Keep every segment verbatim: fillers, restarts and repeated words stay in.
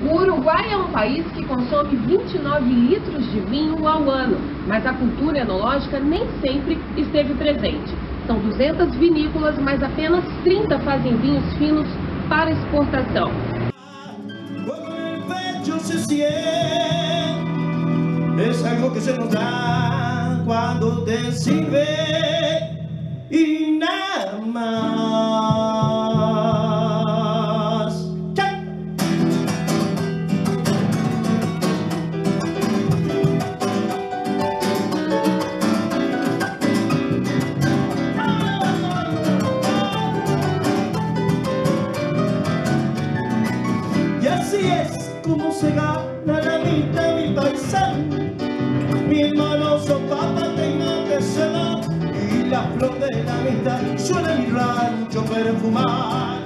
O Uruguai é um país que consome vinte e nove litros de vinho ao ano, mas a cultura enológica nem sempre esteve presente. São duzentas vinícolas, mas apenas trinta fazem vinhos finos para exportação. Es algo que se nos da cuando te sirve y nada más. ¡Chao! Y así es como se gana la vida, mi paisano. Mi hermano sopapa tenga que se va y la flor de la amistad suena en mi rancho perfumar.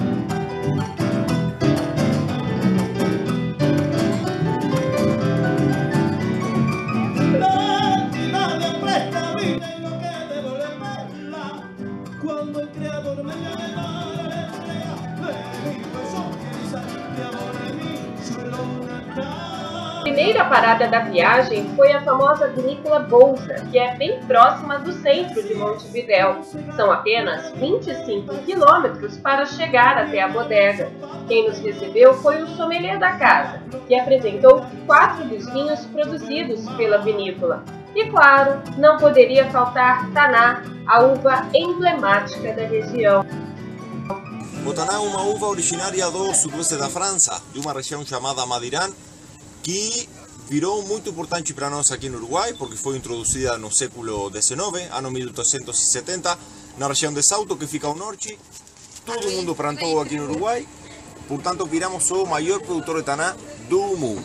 La vida me presta vida y no que devolverla. Cuando el creador me llama la entrega de mi corazón de amor de mí suelo cantar. A primeira parada da viagem foi a famosa vinícola Bolsa, que é bem próxima do centro de Montevidéu. São apenas vinte e cinco quilômetros para chegar até a bodega. Quem nos recebeu foi o sommelier da casa, que apresentou quatro dos vinhos produzidos pela vinícola. E claro, não poderia faltar Taná, a uva emblemática da região. O Taná é uma uva originária do sudoeste da França, de uma região chamada Madirán, que virou muito importante para nós aqui no Uruguai, porque foi introduzida no século dezenove, ano mil oitocentos e setenta, na região de Salto, que fica ao norte. Todo mundo plantou aqui no Uruguai, portanto viramos o maior produtor de Taná do mundo.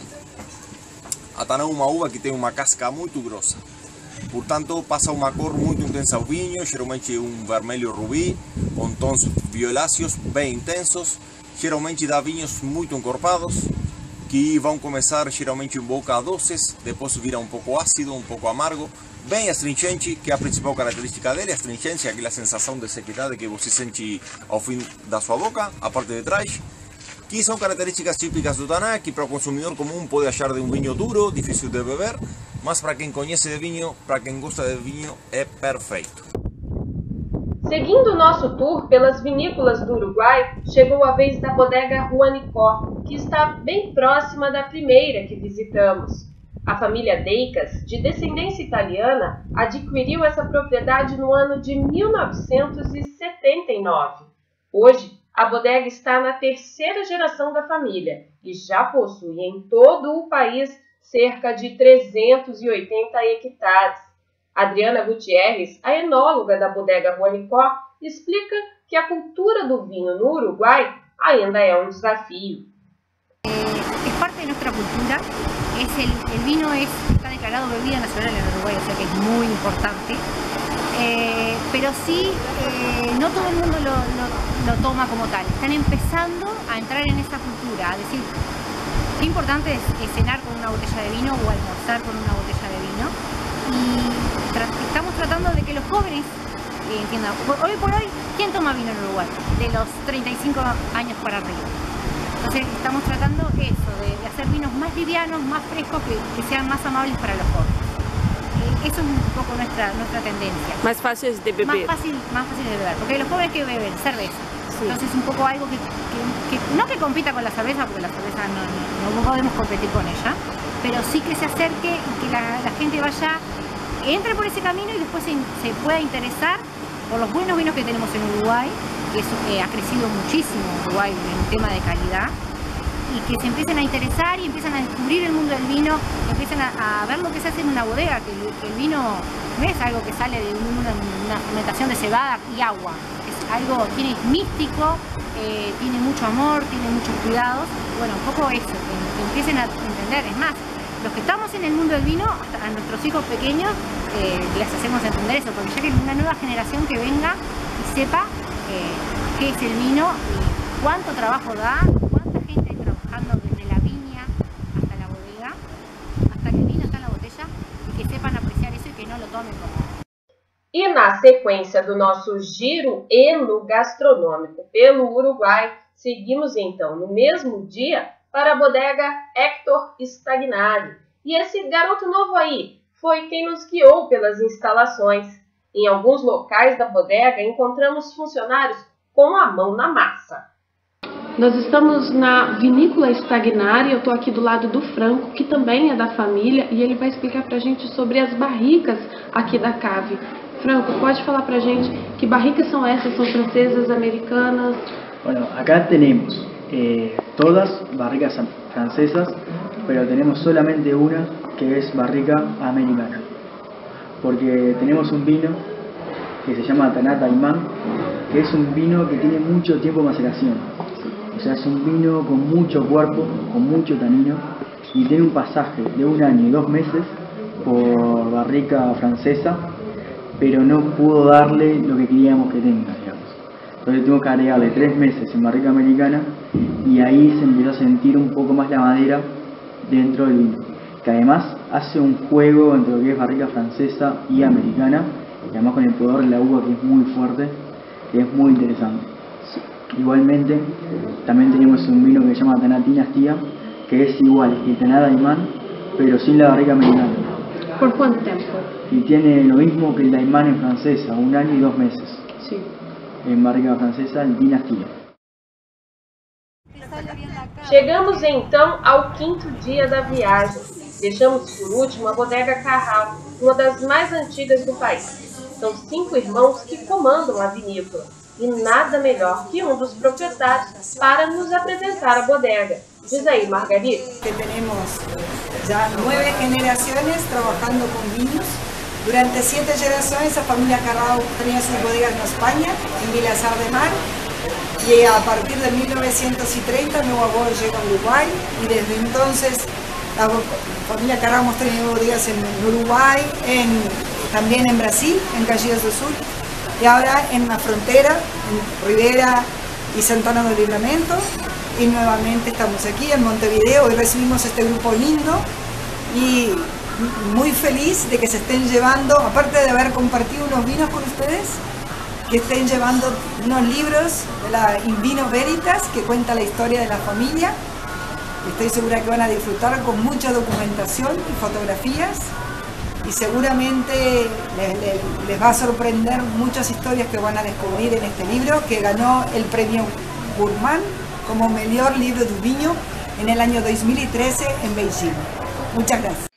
A Taná é uma uva que tem uma casca muito grossa, portanto passa uma cor muito intensa ao vinho, geralmente um vermelho rubi, com tons violáceos bem intensos, geralmente dá vinhos muito encorpados, que vão começar geralmente em boca doces, depois vira um pouco ácido, um pouco amargo, bem astringente, que é a principal característica dele, a astringência, aquela sensação de sequidade que você sente ao fim da sua boca, a parte de trás, que são características típicas do Taná, que para o consumidor comum pode achar de um vinho duro, difícil de beber, mas para quem conhece de vinho, para quem gosta de vinho, é perfeito. Seguindo o nosso tour pelas vinícolas do Uruguai, chegou a vez da bodega Juanicó, que está bem próxima da primeira que visitamos. A família Deicas, de descendência italiana, adquiriu essa propriedade no ano de mil novecentos e setenta e nove. Hoje, a bodega está na terceira geração da família e já possui em todo o país cerca de trezentos e oitenta hectares. Adriana Gutierrez, a enóloga da bodega Juanicó, explica que a cultura do vinho no Uruguai ainda é um desafio. Es parte de nuestra cultura, es el, el vino es, está declarado bebida nacional en Uruguay, o sea que es muy importante, eh, pero sí, eh, no todo el mundo lo, lo, lo toma como tal, están empezando a entrar en esa cultura, a decir, qué importante es, es cenar con una botella de vino o almorzar con una botella de vino, y tra estamos tratando de que los jóvenes eh, entiendan. Hoy por hoy, ¿quién toma vino en Uruguay? De los treinta y cinco años para arriba. Entonces estamos tratando eso, de, de hacer vinos más livianos, más frescos, que, que sean más amables para los jóvenes. Eh, eso es un poco nuestra, nuestra tendencia. Más fáciles de beber. Más fácil, más fácil de beber, porque los jóvenes que beben cerveza. Sí. Entonces un poco algo que, que, que no que compita con la cerveza, porque la cerveza no, no, no podemos competir con ella, pero sí que se acerque y que la, la gente vaya, entre por ese camino y después se, se pueda interesar por los buenos vinos que tenemos en Uruguay, que eso eh, ha crecido muchísimo Uruguay en tema de calidad, y que se empiecen a interesar y empiezan a descubrir el mundo del vino, empiezan a, a ver lo que se hace en una bodega, que el, que el vino no es algo que sale de una, una fermentación de cebada y agua, es algo, tiene místico, eh, tiene mucho amor, tiene muchos cuidados, bueno, un poco eso, que, que empiecen a entender. Es más, los que estamos en el mundo del vino, hasta a nuestros hijos pequeños, eh, les hacemos entender eso, porque ya que una nueva generación que venga y sepa eh, qué es el vino y cuánto trabajo da, cuánta gente hay trabajando desde la viña hasta la bodega, hasta que el vino está en la botella, y que sepan apreciar eso y que no lo tomen como... E na sequência do nosso giro enogastronômico pelo Uruguai, seguimos então no mesmo dia para a bodega Héctor Stagnari. E esse garoto novo aí foi quem nos guiou pelas instalações. Em alguns locais da bodega encontramos funcionários com a mão na massa. Nós estamos na Vinícola Stagnari, eu estou aqui do lado do Franco, que também é da família, e ele vai explicar para a gente sobre as barricas aqui da cave. Franco, pode falar para a gente que barricas são essas? São francesas, americanas? Bueno, acá tenemos eh, todas barricas francesas, pero tenemos solamente una que es barrica americana, porque tenemos un vino que se llama Tanat Ayman, que es un vino que tiene mucho tiempo de maceración. O sea, es un vino con mucho cuerpo, con mucho tanino, y tiene un pasaje de un año y dos meses por barrica francesa, pero no pudo darle lo que queríamos que tenga, digamos. Entonces tuvo que agregarle tres meses en barrica americana, y ahí se empezó a sentir un poco más la madera dentro del vino, que además hace un juego entre lo que es barrica francesa y americana, y además con el poder de la uva, que es muy fuerte, que es muy interesante. Igualmente, también tenemos un vino que se llama Tanat Dinastía, que es igual que Tanat Ayman, pero sin la barrica americana. ¿Por cuánto tiempo? Y tiene lo mismo que el Ayman en francesa, un año y dos meses. Sí. En barrica francesa, el Dinastía. Chegamos então ao quinto dia da viagem. Deixamos por último a bodega Carral, uma das mais antigas do país. São cinco irmãos que comandam a vinícola. E nada melhor que um dos proprietários para nos apresentar a bodega. Diz aí, Margarita. Que tenemos ya nueve generaciones trabajando con vinos. Durante siete generaciones la familia Carrao tenía sus bodegas en España, en Vilasar de Mar. Y a partir de mil novecientos treinta mi abuelo llegó a Uruguay y desde entonces la familia Carrao hemos tenido bodegas en Uruguay, en, también en Brasil, en Caxias do Sul. Y ahora en la frontera, en Rivera y Santana del Livramento, y nuevamente estamos aquí en Montevideo y recibimos este grupo lindo y muy feliz de que se estén llevando, aparte de haber compartido unos vinos con ustedes, que estén llevando unos libros de la In Vino Veritas que cuenta la historia de la familia. Estoy segura que van a disfrutar con mucha documentación y fotografías. Y seguramente les, les, les va a sorprender muchas historias que van a descubrir en este libro, que ganó el premio Gourmand como mejor libro de vino en el año dos mil trece en Beijing. Muchas gracias.